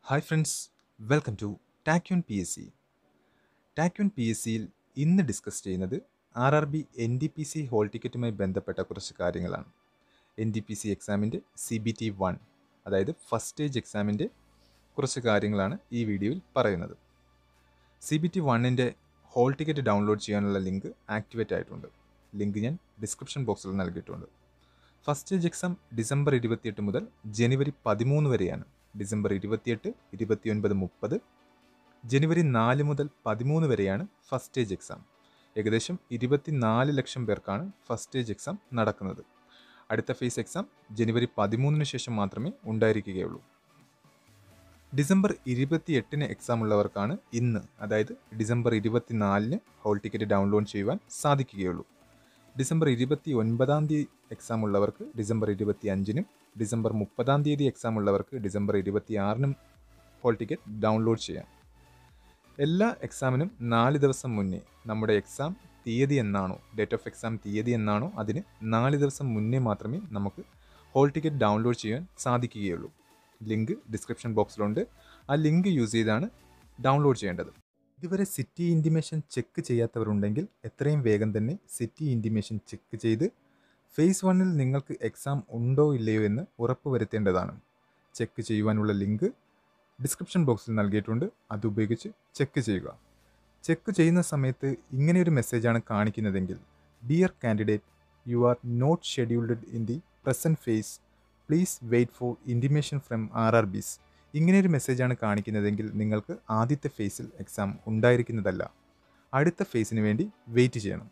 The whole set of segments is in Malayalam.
Hi friends, welcome to TACUN PSC. TACUN PSCയിൽ ഇന്ന് ഡിസ്കസ് ചെയ്യുന്നത് RRB NTPC ഹോൾ ടിക്കറ്റുമായി ബന്ധപ്പെട്ട കുറച്ച് കാര്യങ്ങളാണ്. NTPC എക്സാമിൻ്റെ CBT 1 അതായത് ഫസ്റ്റ് സ്റ്റേജ് എക്സാമിൻ്റെ കുറച്ച് കാര്യങ്ങളാണ് ഈ വീഡിയോയിൽ പറയുന്നത്. CBT 1ൻ്റെ ഹോൾ ടിക്കറ്റ് ഡൗൺലോഡ് ചെയ്യാനുള്ള ലിങ്ക് ആക്ടിവേറ്റ് ആയിട്ടുണ്ട്. ലിങ്ക് ഞാൻ ഡിസ്ക്രിപ്ഷൻ ബോക്സിൽ നൽകിയിട്ടുണ്ട്. ഫസ്റ്റ് സ്റ്റേജ് എക്സാം ഡിസംബർ 28 മുതൽ ജനുവരി 13 വരെയാണ്. ഡിസംബർ 28, 29, 30, ജനുവരി 4 മുതൽ 13 വരെയാണ് ഫസ്റ്റ് സ്റ്റേജ് എക്സാം. ഏകദേശം 24 ലക്ഷം പേർക്കാണ് ഫസ്റ്റ് സ്റ്റേജ് എക്സാം നടക്കുന്നത്. അടുത്ത ഫേസ് എക്സാം ജനുവരി 13 ശേഷം മാത്രമേ ഉണ്ടായിരിക്കുകയുള്ളൂ. ഡിസംബർ 28 എക്സാം ഉള്ളവർക്കാണ് ഇന്ന്, അതായത് ഡിസംബർ 24 ഹോൾ ടിക്കറ്റ് ഡൗൺലോഡ് ചെയ്യുവാൻ സാധിക്കുകയുള്ളൂ. ഡിസംബർ 29 എക്സാം ഉള്ളവർക്ക് ഡിസംബർ 25 ഡിസംബർ 30 എക്സാം ഉള്ളവർക്ക് ഡിസംബർ 26 ഹോൾ ടിക്കറ്റ് ഡൗൺലോഡ് ചെയ്യാം. എല്ലാ എക്സാമിനും 4 ദിവസം മുന്നേ നമ്മുടെ എക്സാം തീയതി എന്നാണോ, ഡേറ്റ് ഓഫ് എക്സാം തീയതി എന്നാണോ അതിന് 4 ദിവസം മുന്നേ മാത്രമേ നമുക്ക് ഹോൾ ടിക്കറ്റ് ഡൗൺലോഡ് ചെയ്യാൻ സാധിക്കുകയുള്ളൂ. ലിങ്ക് ഡിസ്ക്രിപ്ഷൻ ബോക്സിലുണ്ട്. ആ ലിങ്ക് യൂസ് ചെയ്താണ് ഡൗൺലോഡ് ചെയ്യേണ്ടത്. ഇതുവരെ സിറ്റി ഇൻറ്റിമേഷൻ ചെക്ക് ചെയ്യാത്തവരുണ്ടെങ്കിൽ എത്രയും വേഗം തന്നെ സിറ്റി ഇൻറ്റിമേഷൻ ചെക്ക് ചെയ്ത് ഫേസ് 1ൽ നിങ്ങൾക്ക് എക്സാം ഉണ്ടോ ഇല്ലയോ എന്ന് ഉറപ്പുവരുത്തേണ്ടതാണ്. ചെക്ക് ചെയ്യുവാനുള്ള ലിങ്ക് ഡിസ്ക്രിപ്ഷൻ ബോക്സിൽ നൽകിയിട്ടുണ്ട്. അതുപയോഗിച്ച് ചെക്ക് ചെയ്യുക. ചെക്ക് ചെയ്യുന്ന സമയത്ത് ഇങ്ങനെയൊരു മെസ്സേജാണ് കാണിക്കുന്നതെങ്കിൽ, dear candidate, you are not scheduled in the present phase, please wait for intimation from RRBs. ഇങ്ങനെയൊരു മെസ്സേജാണ് കാണിക്കുന്നതെങ്കിൽ നിങ്ങൾക്ക് ആദ്യത്തെ ഫേസിൽ എക്സാം ഉണ്ടായിരിക്കുന്നതല്ല. അടുത്ത ഫേസിന് വേണ്ടി വെയിറ്റ് ചെയ്യണം.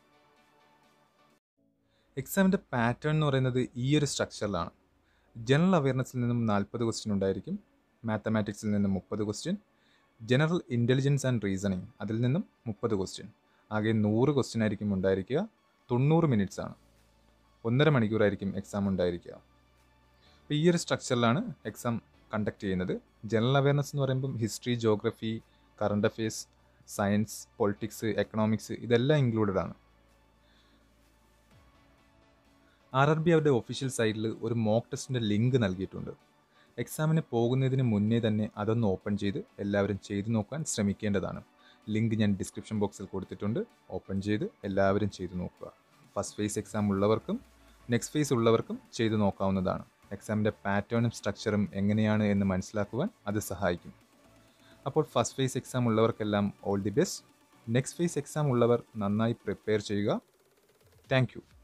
എക്സാമിൻ്റെ പാറ്റേൺ എന്ന് പറയുന്നത് ഈ ഒരു സ്ട്രക്ചറിലാണ്. ജനറൽ അവയർനെസ്സിൽ നിന്നും 40 ക്വസ്റ്റ്യൻ ഉണ്ടായിരിക്കും, മാത്തമാറ്റിക്സിൽ നിന്നും 30 question, general intelligence and reasoning അതിൽ നിന്നും 30 ക്വസ്റ്റ്യൻ. ആകെ 100 ക്വസ്റ്റ്യൻ ആയിരിക്കും ഉണ്ടായിരിക്കുക. 90 മിനിറ്റ്സ് ആണ്. 1.5 മണിക്കൂറായിരിക്കും എക്സാം ഉണ്ടായിരിക്കുക. അപ്പോൾ ഈ ഒരു സ്ട്രക്ചറിലാണ് എക്സാം കണ്ടക്ട് ചെയ്യുന്നത്. ജനറൽ അവയർനെസ് എന്ന് പറയുമ്പം history, geography, current affairs, science, politics, economics ഇതെല്ലാം ഇൻക്ലൂഡഡ് ആണ്. RRB അവരുടെ ഒഫീഷ്യൽ സൈറ്റിൽ ഒരു മോക്ക് ടെസ്റ്റിൻ്റെ ലിങ്ക് നൽകിയിട്ടുണ്ട്. എക്സാമിന് പോകുന്നതിന് മുന്നേ തന്നെ അതൊന്ന് ഓപ്പൺ ചെയ്ത് എല്ലാവരും ചെയ്തു നോക്കാൻ ശ്രമിക്കേണ്ടതാണ്. ലിങ്ക് ഞാൻ ഡിസ്ക്രിപ്ഷൻ ബോക്സിൽ കൊടുത്തിട്ടുണ്ട്. ഓപ്പൺ ചെയ്ത് എല്ലാവരും ചെയ്തു നോക്കുക. ഫസ്റ്റ് ഫേസ് എക്സാം ഉള്ളവർക്കും നെക്സ്റ്റ് ഫേസ് ഉള്ളവർക്കും ചെയ്തു നോക്കാവുന്നതാണ്. എക്സാമിൻ്റെ പാറ്റേണും സ്ട്രക്ചറും എങ്ങനെയാണ് എന്ന് മനസ്സിലാക്കുവാൻ അത് സഹായിക്കും. അപ്പോൾ ഫസ്റ്റ് ഫേസ് എക്സാം ഉള്ളവർക്കെല്ലാം all the best. Next phase exam ഉള്ളവർ നന്നായി പ്രിപ്പയർ ചെയ്യുക. Thank U.